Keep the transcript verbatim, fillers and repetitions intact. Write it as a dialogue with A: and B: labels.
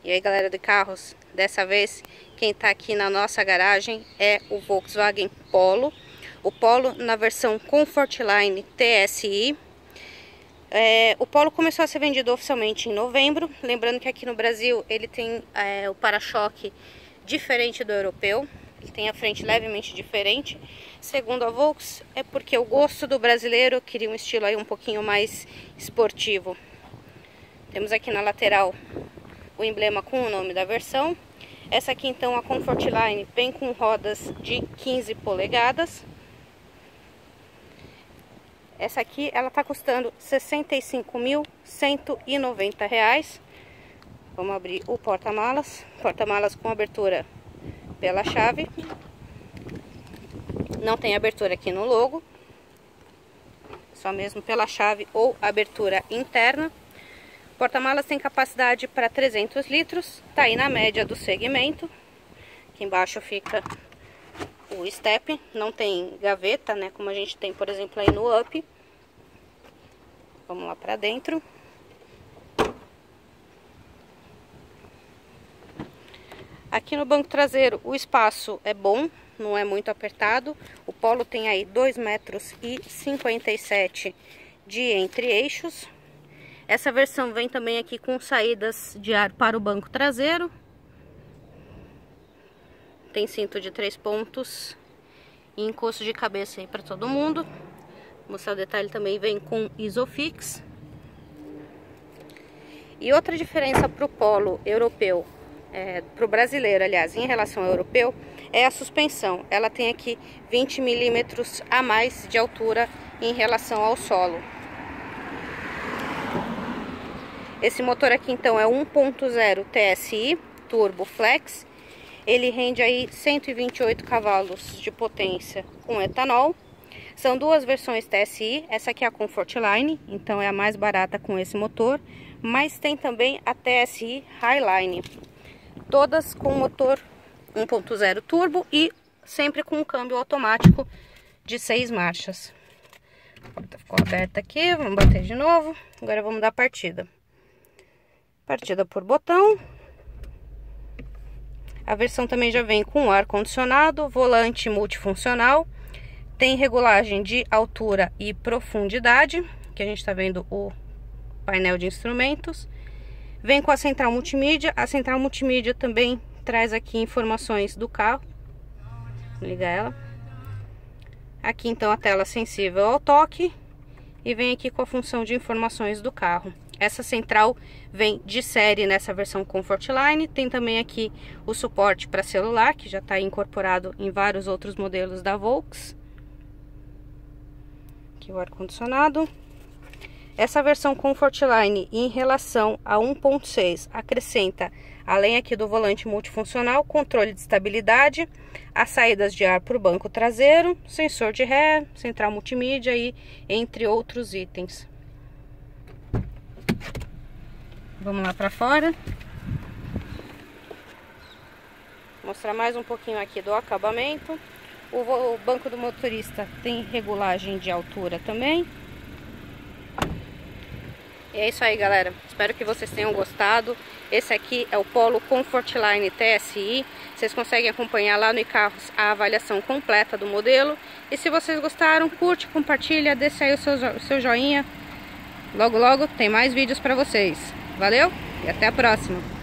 A: E aí, galera de carros, dessa vez quem tá aqui na nossa garagem é o Volkswagen Polo. O Polo na versão Comfortline T S I. É, o Polo começou a ser vendido oficialmente em novembro. Lembrando que aqui no Brasil ele tem é, o para-choque diferente do europeu. Ele tem a frente levemente diferente. Segundo a Volks, é porque o gosto do brasileiro queria um estilo aí um pouquinho mais esportivo. Temos aqui na lateral o emblema com o nome da versão. Essa aqui então, a Comfortline, vem com rodas de quinze polegadas. Essa aqui ela tá custando sessenta e cinco mil cento e noventa reais. Vamos abrir o porta-malas. Porta-malas com abertura pela chave. Não tem abertura aqui no logo. Só mesmo pela chave ou abertura interna. Porta-malas tem capacidade para trezentos litros, tá aí na média do segmento. Aqui embaixo fica o step, não tem gaveta, né, como a gente tem, por exemplo, aí no Up. Vamos lá para dentro. Aqui no banco traseiro o espaço é bom, não é muito apertado. O Polo tem aí dois metros e cinquenta e sete de entre-eixos. Essa versão vem também aqui com saídas de ar para o banco traseiro. Tem cinto de três pontos e encosto de cabeça aí para todo mundo. Vou mostrar o detalhe, também vem com Isofix. E outra diferença para o Polo europeu, é, para o brasileiro, aliás, em relação ao europeu, é a suspensão. Ela tem aqui vinte milímetros a mais de altura em relação ao solo. Esse motor aqui então é um ponto zero T S I Turbo Flex. Ele rende aí cento e vinte e oito cavalos de potência com etanol. São duas versões T S I. Essa aqui é a Comfortline, então é a mais barata com esse motor. Mas tem também a T S I Highline. Todas com motor um ponto zero turbo e sempre com um câmbio automático de seis marchas. A porta ficou aberta aqui, vamos bater de novo. Agora vamos dar partida. Partida por botão. A versão também já vem com ar-condicionado, volante multifuncional. Tem regulagem de altura e profundidade, que a gente está vendo o painel de instrumentos. Vem com a central multimídia. A central multimídia também traz aqui informações do carro. Vou ligar ela. Aqui então a tela sensível ao toque. E vem aqui com a função de informações do carro. Essa central vem de série nessa versão Comfortline. Tem também aqui o suporte para celular, que já está incorporado em vários outros modelos da Volks. Aqui o ar-condicionado. Essa versão Comfortline, em relação a um ponto seis, acrescenta, além aqui do volante multifuncional, controle de estabilidade, as saídas de ar para o banco traseiro, sensor de ré, central multimídia e entre outros itens. Vamos lá para fora. Vou mostrar mais um pouquinho aqui do acabamento. O, o banco do motorista tem regulagem de altura também. E é isso aí, galera. Espero que vocês tenham gostado. Esse aqui é o Polo Comfortline T S I. Vocês conseguem acompanhar lá no iCarros a avaliação completa do modelo. E se vocês gostaram, curte, compartilha, deixa aí o seu, o seu joinha. Logo, logo tem mais vídeos para vocês. Valeu e até a próxima!